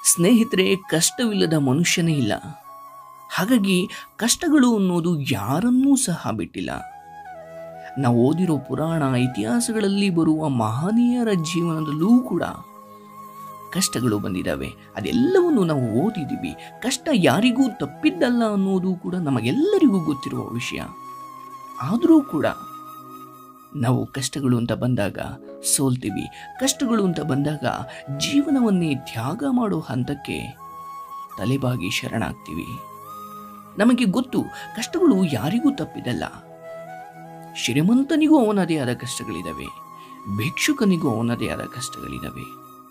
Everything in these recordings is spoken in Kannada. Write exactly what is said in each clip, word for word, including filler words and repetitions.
ಸ್ನೇಹಿತರೆ, ಕಷ್ಟವಿಲ್ಲದ ಮನುಷ್ಯನೇ ಇಲ್ಲ. ಹಾಗಾಗಿ ಕಷ್ಟಗಳು ಅನ್ನೋದು ಯಾರನ್ನೂ ಸಹ ಬಿಟ್ಟಿಲ್ಲ. ನಾವು ಓದಿರೋ ಪುರಾಣ ಇತಿಹಾಸಗಳಲ್ಲಿ ಬರುವ ಮಹನೀಯರ ಜೀವನದಲ್ಲೂ ಕೂಡ ಕಷ್ಟಗಳು ಬಂದಿದ್ದಾವೆ. ಅದೆಲ್ಲವನ್ನು ನಾವು ಓದಿದ್ದೀವಿ. ಕಷ್ಟ ಯಾರಿಗೂ ತಪ್ಪಿದ್ದಲ್ಲ ಅನ್ನೋದು ಕೂಡ ನಮಗೆಲ್ಲರಿಗೂ ಗೊತ್ತಿರುವ ವಿಷಯ. ಆದರೂ ಕೂಡ ನಾವು ಕಷ್ಟಗಳು ಅಂತ ಬಂದಾಗ ಸೋಲ್ತೀವಿ. ಕಷ್ಟಗಳು ಅಂತ ಬಂದಾಗ ಜೀವನವನ್ನೇ ತ್ಯಾಗ ಮಾಡೋ ಹಂತಕ್ಕೆ ತಲೆಬಾಗಿ ಶರಣಾಗ್ತೀವಿ. ನಮಗೆ ಗೊತ್ತು, ಕಷ್ಟಗಳು ಯಾರಿಗೂ ತಪ್ಪಿದಲ್ಲ. ಶ್ರೀಮಂತನಿಗೂ ಅವನದೇ ಆದ ಕಷ್ಟಗಳಿದ್ದಾವೆ, ಭಿಕ್ಷುಕನಿಗೂ ಅವನದೇ ಆದ ಕಷ್ಟಗಳಿದ್ದಾವೆ.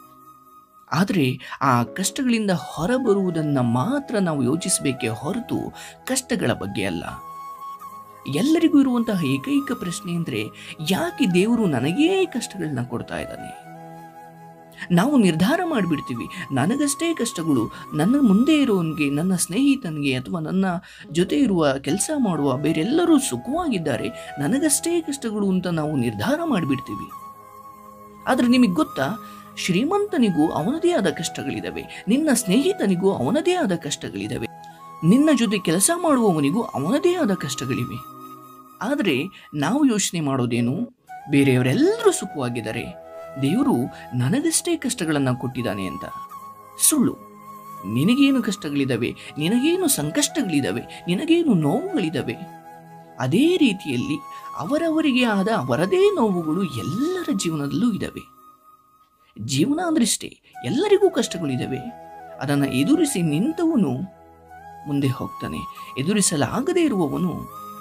ಆದರೆ ಆ ಕಷ್ಟಗಳಿಂದ ಹೊರಬರುವುದನ್ನು ಮಾತ್ರ ನಾವು ಯೋಚಿಸಬೇಕೇ ಹೊರತು ಕಷ್ಟಗಳ ಬಗ್ಗೆ ಅಲ್ಲ. ಎಲ್ಲರಿಗೂ ಇರುವಂತಹ ಏಕೈಕ ಪ್ರಶ್ನೆ ಅಂದರೆ, ಯಾಕೆ ದೇವರು ನನಗೇ ಕಷ್ಟಗಳನ್ನ ಕೊಡ್ತಾ ಇದ್ದಾನೆ? ನಾವು ನಿರ್ಧಾರ ಮಾಡಿಬಿಡ್ತೀವಿ, ನನಗಷ್ಟೇ ಕಷ್ಟಗಳು, ನನ್ನ ಮುಂದೆ ಇರೋನಿಗೆ, ನನ್ನ ಸ್ನೇಹಿತನಿಗೆ ಅಥವಾ ನನ್ನ ಜೊತೆ ಇರುವ ಕೆಲಸ ಮಾಡುವ ಬೇರೆಲ್ಲರೂ ಸುಖವಾಗಿದ್ದಾರೆ, ನನಗಷ್ಟೇ ಕಷ್ಟಗಳು ಅಂತ ನಾವು ನಿರ್ಧಾರ ಮಾಡಿಬಿಡ್ತೀವಿ. ಆದರೆ ನಿಮಗೆ ಗೊತ್ತಾ, ಶ್ರೀಮಂತನಿಗೂ ಅವನದೇ ಆದ ಕಷ್ಟಗಳಿದ್ದಾವೆ, ನಿನ್ನ ಸ್ನೇಹಿತನಿಗೂ ಅವನದೇ ಆದ ಕಷ್ಟಗಳಿದ್ದಾವೆ, ನಿನ್ನ ಜೊತೆ ಕೆಲಸ ಮಾಡುವವನಿಗೂ ಅವನದೇ ಆದ ಕಷ್ಟಗಳಿವೆ. ಆದರೆ ನಾವು ಯೋಚನೆ ಮಾಡೋದೇನು, ಬೇರೆಯವರೆಲ್ಲರೂ ಸುಖವಾಗಿದ್ದಾರೆ, ದೇವರು ನನಗಷ್ಟೇ ಕಷ್ಟಗಳನ್ನು ಕೊಟ್ಟಿದ್ದಾನೆ ಅಂತ. ಸುಳ್ಳು. ನಿನಗೇನು ಕಷ್ಟಗಳಿದ್ದಾವೆ, ನಿನಗೇನು ಸಂಕಷ್ಟಗಳಿದ್ದಾವೆ, ನಿನಗೇನು ನೋವುಗಳಿದ್ದಾವೆ, ಅದೇ ರೀತಿಯಲ್ಲಿ ಅವರವರಿಗೆ ಆದ ಅವರದೇ ನೋವುಗಳು ಎಲ್ಲರ ಜೀವನದಲ್ಲೂ ಇದ್ದಾವೆ. ಜೀವನ ಅಂದ್ರಿಷ್ಟೇ, ಎಲ್ಲರಿಗೂ ಕಷ್ಟಗಳಿದ್ದಾವೆ. ಅದನ್ನು ಎದುರಿಸಿ ನಿಂತವನು ಮುಂದೆ ಹೋಗ್ತಾನೆ, ಎದುರಿಸಲಾಗದೇ ಇರುವವನು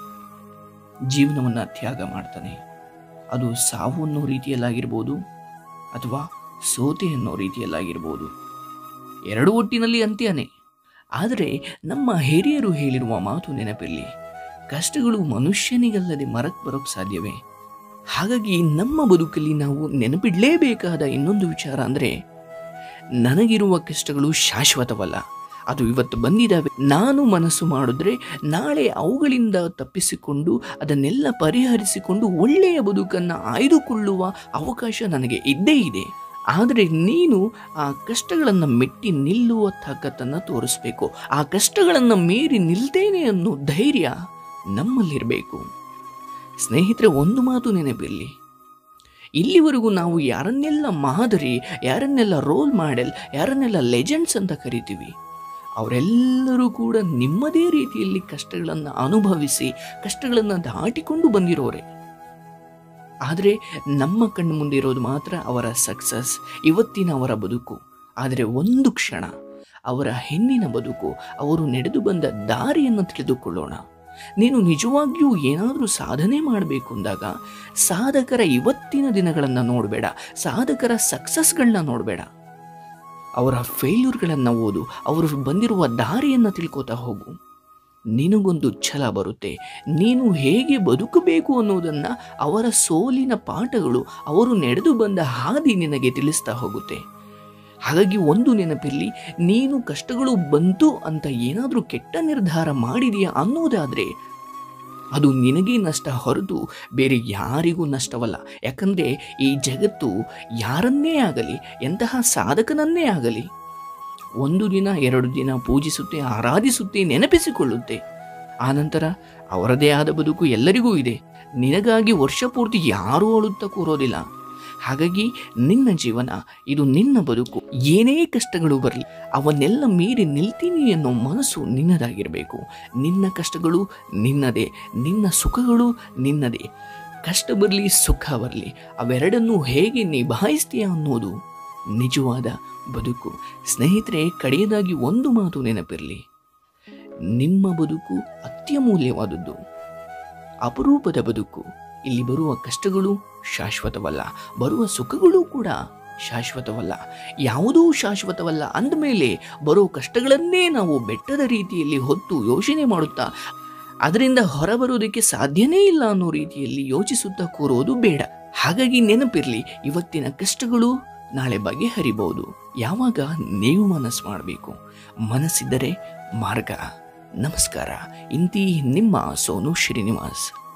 ಜೀವನವನ್ನು ತ್ಯಾಗ ಮಾಡ್ತಾನೆ. ಅದು ಸಾವು ಅನ್ನೋ ರೀತಿಯಲ್ಲಾಗಿರ್ಬೋದು ಅಥವಾ ಸೋತೆ ಅನ್ನೋ ರೀತಿಯಲ್ಲಾಗಿರ್ಬೋದು, ಎರಡು ಒಟ್ಟಿನಲ್ಲಿ ಅಂತ್ಯನೇ. ಆದರೆ ನಮ್ಮ ಹಿರಿಯರು ಹೇಳಿರುವ ಮಾತು ನೆನಪಿರಲಿ, ಕಷ್ಟಗಳು ಮನುಷ್ಯನಿಗಲ್ಲದೆ ಮರಕ್ಕೆ ಬರೋಕ್ಕೆ ಸಾಧ್ಯವೇ? ಹಾಗಾಗಿ ನಮ್ಮ ಬದುಕಲ್ಲಿ ನಾವು ನೆನಪಿಡಲೇಬೇಕಾದ ಇನ್ನೊಂದು ವಿಚಾರ ಅಂದರೆ, ನನಗಿರುವ ಕಷ್ಟಗಳು ಶಾಶ್ವತವಲ್ಲ. ಅದು ಇವತ್ತು ಬಂದಿದ್ದಾವೆ, ನಾನು ಮನಸ್ಸು ಮಾಡಿದ್ರೆ ನಾಳೆ ಅವುಗಳಿಂದ ತಪ್ಪಿಸಿಕೊಂಡು ಅದನ್ನೆಲ್ಲ ಪರಿಹರಿಸಿಕೊಂಡು ಒಳ್ಳೆಯ ಬದುಕನ್ನು ಆಯ್ದುಕೊಳ್ಳುವ ಅವಕಾಶ ನನಗೆ ಇದ್ದೇ ಇದೆ. ಆದರೆ ನೀನು ಆ ಕಷ್ಟಗಳನ್ನು ಮೆಟ್ಟಿ ನಿಲ್ಲುವ ತಾಕತ್ತನ್ನು ತೋರಿಸ್ಬೇಕು. ಆ ಕಷ್ಟಗಳನ್ನು ಮೀರಿ ನಿಲ್ತೇನೆ ಅನ್ನೋ ಧೈರ್ಯ ನಮ್ಮಲ್ಲಿರಬೇಕು. ಸ್ನೇಹಿತರೆ, ಒಂದು ಮಾತು ನೆನಪಿರಲಿ, ಇಲ್ಲಿವರೆಗೂ ನಾವು ಯಾರನ್ನೆಲ್ಲ ಮಾದರಿ, ಯಾರನ್ನೆಲ್ಲ ರೋಲ್ ಮಾಡೆಲ್, ಯಾರನ್ನೆಲ್ಲ ಲೆಜೆಂಡ್ಸ್ ಅಂತ ಕರಿತೀವಿ, ಅವರೆಲ್ಲರೂ ಕೂಡ ನಿಮ್ಮದೇ ರೀತಿಯಲ್ಲಿ ಕಷ್ಟಗಳನ್ನು ಅನುಭವಿಸಿ ಕಷ್ಟಗಳನ್ನು ದಾಟಿಕೊಂಡು ಬಂದಿರೋರೆ. ಆದರೆ ನಮ್ಮ ಕಣ್ಣು ಮುಂದೆ ಇರೋದು ಮಾತ್ರ ಅವರ ಸಕ್ಸಸ್, ಇವತ್ತಿನ ಅವರ ಬದುಕು. ಆದರೆ ಒಂದು ಕ್ಷಣ ಅವರ ಹಿಂದಿನ ಬದುಕು, ಅವರು ನಡೆದು ಬಂದ ದಾರಿಯನ್ನು ತಿಳಿದುಕೊಳ್ಳೋಣ. ನೀನು ನಿಜವಾಗಿಯೂ ಏನಾದರೂ ಸಾಧನೆ ಮಾಡಬೇಕು ಅಂದಾಗ ಸಾಧಕರ ಇವತ್ತಿನ ದಿನಗಳನ್ನು ನೋಡಬೇಡ, ಸಾಧಕರ ಸಕ್ಸಸ್ಗಳನ್ನ ನೋಡಬೇಡ, ಅವರ ಫೇಲ್ಯೂರ್ಗಳನ್ನು ಓದು, ಅವರು ಬಂದಿರುವ ದಾರಿಯನ್ನು ತಿಳ್ಕೋತಾ ಹೋಗು. ನಿನಗೊಂದು ಛಲ ಬರುತ್ತೆ. ನೀನು ಹೇಗೆ ಬದುಕಬೇಕು ಅನ್ನೋದನ್ನು ಅವರ ಸೋಲಿನ ಪಾಠಗಳು, ಅವರು ನಡೆದು ಬಂದ ಹಾದಿ ನಿನಗೆ ತಿಳಿಸ್ತಾ ಹೋಗುತ್ತೆ. ಹಾಗಾಗಿ ಒಂದು ನೆನಪಿರಲಿ, ನೀನು ಕಷ್ಟಗಳು ಬಂತು ಅಂತ ಏನಾದರೂ ಕೆಟ್ಟ ನಿರ್ಧಾರ ಮಾಡಿದೆಯಾ ಅನ್ನೋದಾದರೆ ಅದು ನಿನಗೇ ನಷ್ಟ ಹೊರತು ಬೇರೆ ಯಾರಿಗೂ ನಷ್ಟವಲ್ಲ. ಯಾಕಂದರೆ ಈ ಜಗತ್ತು ಯಾರನ್ನೇ ಆಗಲಿ, ಎಂತಹ ಸಾಧಕನನ್ನೇ ಆಗಲಿ, ಒಂದು ದಿನ ಎರಡು ದಿನ ಪೂಜಿಸುತ್ತೆ, ಆರಾಧಿಸುತ್ತೆ, ನೆನಪಿಸಿಕೊಳ್ಳುತ್ತೆ. ಆನಂತರ ಅವರದೇ ಆದ ಬದುಕು ಎಲ್ಲರಿಗೂ ಇದೆ. ನಿನಗಾಗಿ ವರ್ಷ ಪೂರ್ತಿ ಯಾರೂ ಅಳುತ್ತಾ ಕೂರೋದಿಲ್ಲ. ಹಾಗಾಗಿ ನಿನ್ನ ಜೀವನ, ಇದು ನಿನ್ನ ಬದುಕು. ಏನೇ ಕಷ್ಟಗಳು ಬರಲಿ ಅವನ್ನೆಲ್ಲ ಮೀರಿ ನಿಲ್ತೀನಿ ಅನ್ನೋ ಮನಸ್ಸು ನಿನ್ನದಾಗಿರಬೇಕು. ನಿನ್ನ ಕಷ್ಟಗಳು ನಿನ್ನದೇ, ನಿನ್ನ ಸುಖಗಳು ನಿನ್ನದೇ. ಕಷ್ಟ ಬರಲಿ ಸುಖ ಬರಲಿ, ಅವೆರಡನ್ನೂ ಹೇಗೆ ನಿಭಾಯಿಸ್ತೀಯ ಅನ್ನೋದು ನಿಜವಾದ ಬದುಕು. ಸ್ನೇಹಿತರೆ, ಕಡೆಯದಾಗಿ ಒಂದು ಮಾತು ನೆನಪಿರಲಿ, ನಿಮ್ಮ ಬದುಕು ಅತ್ಯಮೂಲ್ಯವಾದದ್ದು, ಅಪರೂಪದ ಬದುಕು. ಇಲ್ಲಿ ಬರುವ ಕಷ್ಟಗಳು ಶಾಶ್ವತವಲ್ಲ, ಬರುವ ಸುಖಗಳು ಕೂಡ ಶಾಶ್ವತವಲ್ಲ. ಯಾವುದೂ ಶಾಶ್ವತವಲ್ಲ ಅಂದಮೇಲೆ ಬರೋ ಕಷ್ಟಗಳನ್ನೇ ನಾವು ಬೆಟ್ಟದ ರೀತಿಯಲ್ಲಿ ಹೊತ್ತು ಯೋಚನೆ ಮಾಡುತ್ತಾ ಅದರಿಂದ ಹೊರಬರೋದಕ್ಕೆ ಸಾಧ್ಯನೇ ಇಲ್ಲ ಅನ್ನೋ ರೀತಿಯಲ್ಲಿ ಯೋಚಿಸುತ್ತಾ ಕೂರೋದು ಬೇಡ. ಹಾಗಾಗಿ ನೆನಪಿರಲಿ, ಇವತ್ತಿನ ಕಷ್ಟಗಳು ನಾಳೆ ಬಗೆಹರಿಬಹುದು. ಯಾವಾಗ ನೀವು ಮನಸ್ಸು ಮಾಡಬೇಕು. ಮನಸ್ಸಿದ್ದರೆ ಮಾರ್ಗ. ನಮಸ್ಕಾರ. ಇಂತಿ ನಿಮ್ಮ ಸೋನು ಶ್ರೀನಿವಾಸ್.